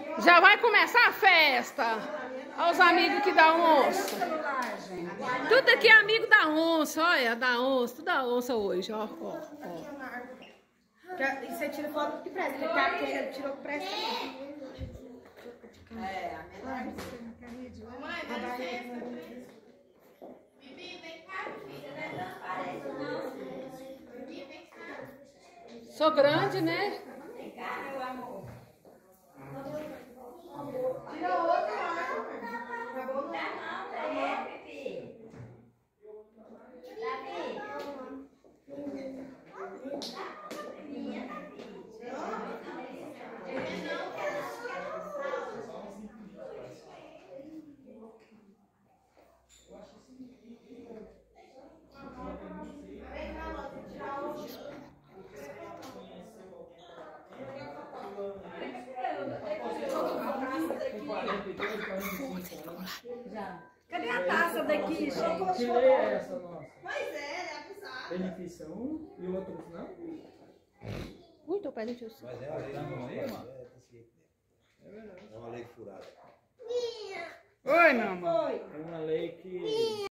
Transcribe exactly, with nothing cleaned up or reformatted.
Já vai começar a festa. Olha os amigos que dá onça. Tudo aqui é amigo da onça. Olha, da onça. Tudo da onça hoje. Ó, ó, ó. E você tira foto que presta. Porque a que tirou que presta. É, a melhor. Mãe, dá licença. Bibi, vem cá, filha. Não aparece, não. Bibi, vem cá. Sou grande, né? Vem cá, meu amor. Tira outra lá. Tá bom? Não, não, é, Bibi. Davi. Minha, Davi. Já. Cadê a taça daqui, gente? Que lei é essa nossa? Pois é, é abusado. Benefício um e o outro não? Ui, tô perdendo o Mas é a lei, não é, mano? É verdade. É uma lei furada. Oi, meu amor. Oi. É uma lei que...